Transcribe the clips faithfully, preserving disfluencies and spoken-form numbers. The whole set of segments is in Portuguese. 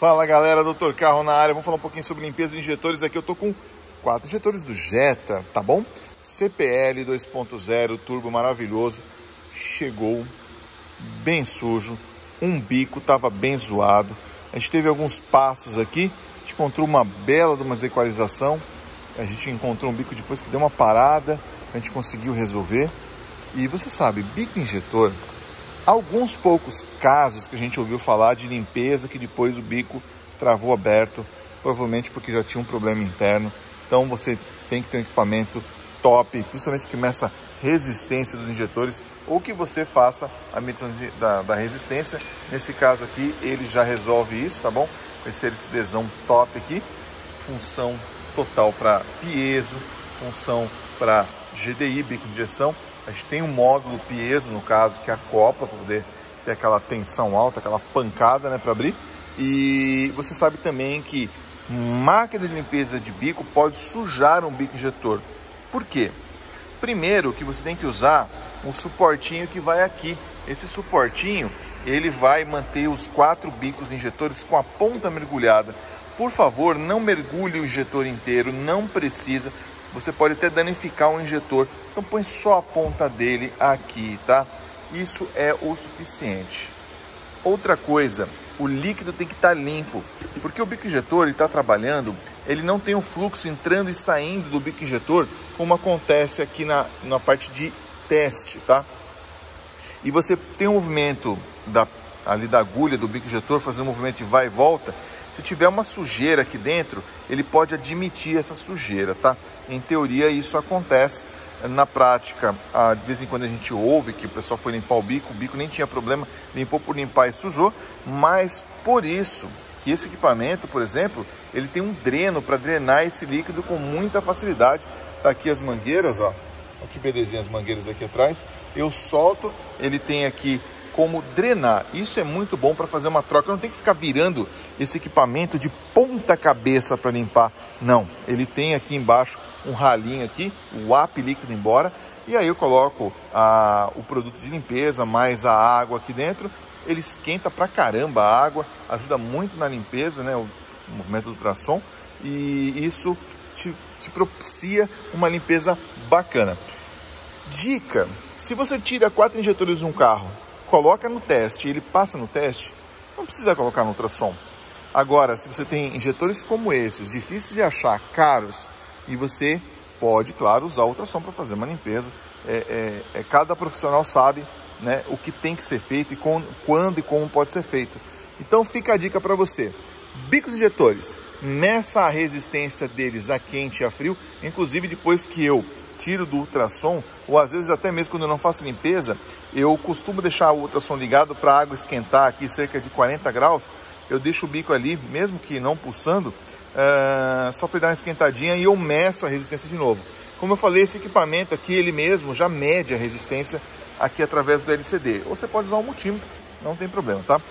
Fala galera, doutor Carro na área. Vamos falar um pouquinho sobre limpeza de injetores. Aqui eu tô com quatro injetores do Jetta, tá bom? C P L dois ponto zero, turbo maravilhoso. Chegou bem sujo, um bico tava bem zoado. A gente teve alguns passos aqui, a gente encontrou uma bela de uma equalização. A gente encontrou um bico depois que deu uma parada, a gente conseguiu resolver. E você sabe, bico injetor, alguns poucos casos que a gente ouviu falar de limpeza que depois o bico travou aberto, provavelmente porque já tinha um problema interno. Então você tem que ter um equipamento top, principalmente que meça resistência dos injetores, ou que você faça a medição da, da resistência. Nesse caso aqui, ele já resolve isso, tá bom? Vai ser esse adesão top aqui, função total para piezo, função para G D I, bico de injeção. A gente tem um módulo piezo, no caso, que é a copa, para poder ter aquela tensão alta, aquela pancada, né, para abrir. E você sabe também que máquina de limpeza de bico pode sujar um bico injetor. Por quê? Primeiro que você tem que usar um suportinho que vai aqui. Esse suportinho, ele vai manter os quatro bicos injetores com a ponta mergulhada. Por favor, não mergulhe o injetor inteiro, não precisa. Você pode até danificar o injetor. Então põe só a ponta dele aqui, tá? Isso é o suficiente. Outra coisa, o líquido tem que estar limpo, porque o bico injetor está trabalhando, ele não tem o fluxo entrando e saindo do bico injetor, como acontece aqui na, na parte de teste, tá? E você tem um movimento da, ali da agulha do bico injetor, fazendo um movimento de vai e volta. Se tiver uma sujeira aqui dentro, ele pode admitir essa sujeira, tá? Em teoria isso acontece. Na prática, de vez em quando a gente ouve que o pessoal foi limpar o bico, o bico nem tinha problema, limpou por limpar e sujou, mas por isso que esse equipamento, por exemplo, ele tem um dreno para drenar esse líquido com muita facilidade. Tá aqui as mangueiras, ó, olha que belezinha as mangueiras aqui atrás, eu solto, ele tem aqui como drenar. Isso é muito bom para fazer uma troca. Eu não tem que ficar virando esse equipamento de ponta cabeça para limpar, não, ele tem aqui embaixo um ralinho aqui, o A P líquido embora, e aí eu coloco a, o produto de limpeza mais a água aqui dentro. Ele esquenta pra caramba a água, ajuda muito na limpeza, né, o, o movimento do ultrassom, e isso te, te propicia uma limpeza bacana. Dica: se você tira quatro injetores de um carro, coloca no teste e ele passa no teste, não precisa colocar no ultrassom. Agora, se você tem injetores como esses, difíceis de achar, caros, e você pode, claro, usar o ultrassom para fazer uma limpeza. É, é, é, cada profissional sabe, né, o que tem que ser feito e com, quando e como pode ser feito. Então fica a dica para você. Bicos injetores, meça a resistência deles a quente e a frio. Inclusive depois que eu tiro do ultrassom, ou às vezes até mesmo quando eu não faço limpeza, eu costumo deixar o ultrassom ligado para a água esquentar aqui cerca de quarenta graus. Eu deixo o bico ali, mesmo que não pulsando, Uh, só para dar uma esquentadinha, e eu meço a resistência de novo. Como eu falei, esse equipamento aqui, ele mesmo já mede a resistência aqui através do L C D. Ou você pode usar um multímetro, não tem problema, tá?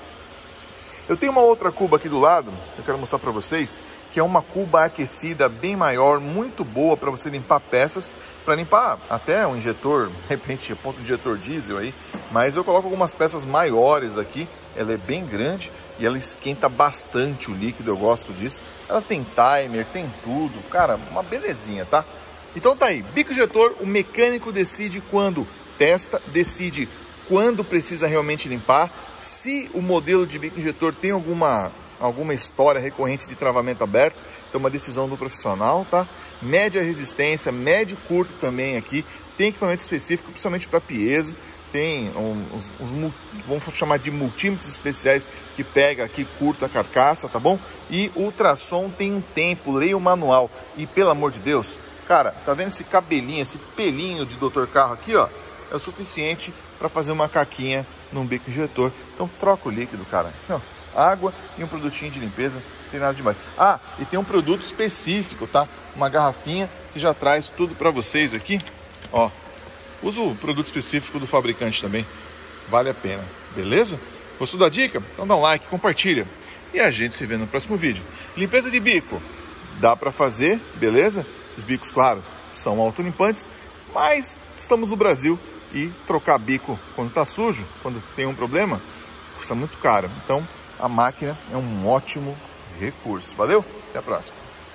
Eu tenho uma outra cuba aqui do lado, que eu quero mostrar para vocês, que é uma cuba aquecida bem maior, muito boa para você limpar peças, para limpar até um injetor, de repente, ponto de injetor diesel aí, mas eu coloco algumas peças maiores aqui. Ela é bem grande e ela esquenta bastante o líquido, eu gosto disso. Ela tem timer, tem tudo, cara, uma belezinha, tá? Então tá aí, bico injetor, o mecânico decide quando testa, decide quando precisa realmente limpar. Se o modelo de bico injetor tem alguma, alguma história recorrente de travamento aberto, então uma decisão do profissional, tá? Mede a resistência, mede curto também aqui, tem equipamento específico, principalmente para piezo. Tem uns, uns, vamos chamar de multímetros especiais que pega aqui, curta a carcaça, tá bom? E o ultrassom tem um tempo, leia o manual. E pelo amor de Deus, cara, tá vendo esse cabelinho, esse pelinho de doutor Carro aqui, ó? É o suficiente para fazer uma caquinha num bico injetor. Então troca o líquido, cara. Não, água e um produtinho de limpeza, não tem nada demais. Ah, e tem um produto específico, tá? Uma garrafinha que já traz tudo para vocês aqui, ó. Usa o produto específico do fabricante também, vale a pena, beleza? Gostou da dica? Então dá um like, compartilha e a gente se vê no próximo vídeo. Limpeza de bico, dá para fazer, beleza? Os bicos, claro, são autolimpantes, mas estamos no Brasil e trocar bico quando tá sujo, quando tem um problema, custa muito caro. Então a máquina é um ótimo recurso. Valeu? Até a próxima.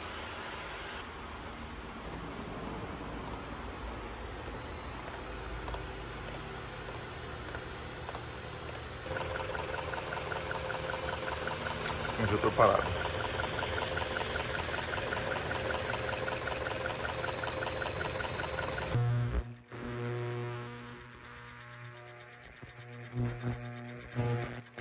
Eu já estou parado. Thank you.